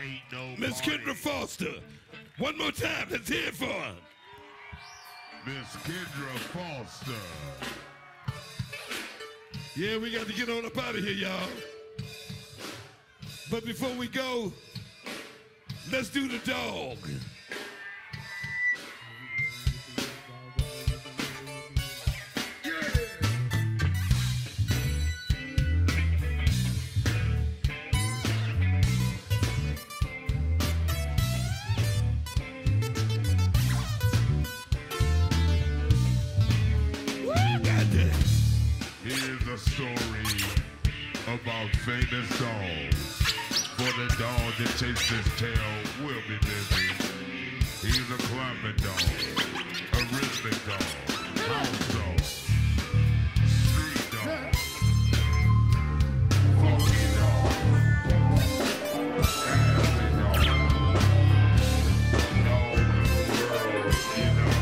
Miss Kendra Foster. One more time, let's hear it for her. Miss Kendra Foster. Yeah, we got to get on up out of here, y'all. But before we go, let's do the dog. Here's a story about famous dogs. For the dog that chases his tail will be busy. He's a climbing dog, a rhythmic dog, house dog, street dog, funky dog, happy dog, dog of the world, you know.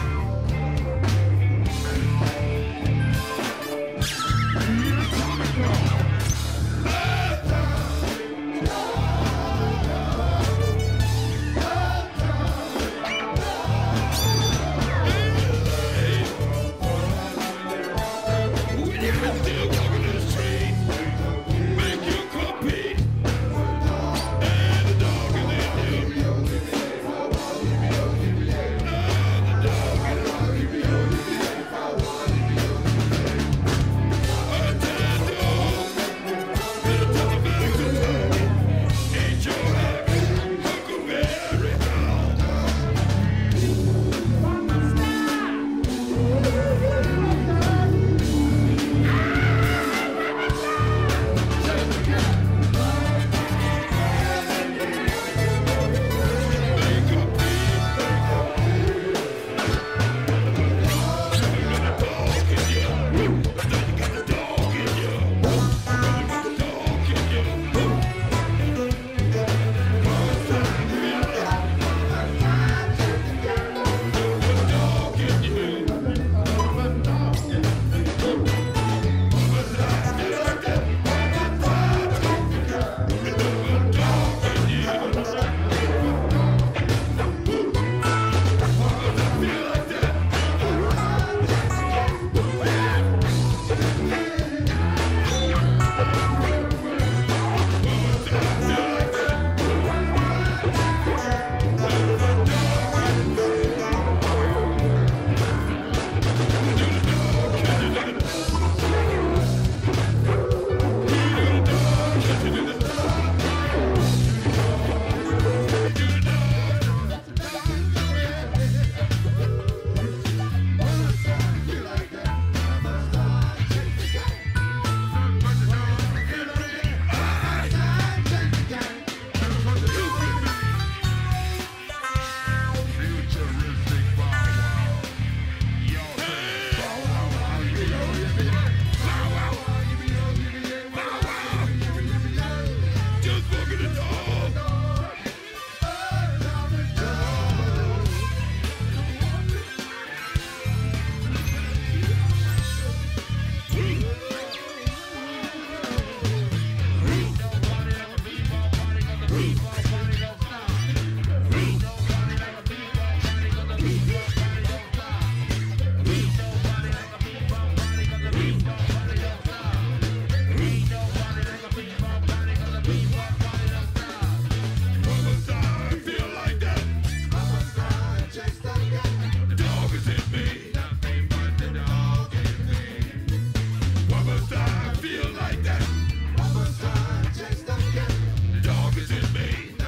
Dog is in me.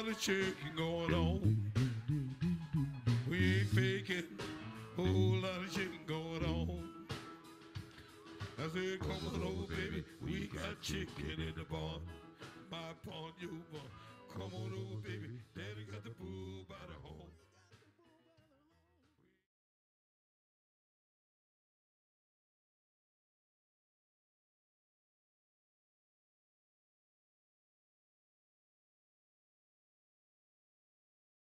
lot of chicken going on. We ain't faking. Whole lot of chicken going on. I said, come on over, baby. We got chicken in the barn. My pawn, you barn. Come on over, baby. Daddy got the bull by the horn.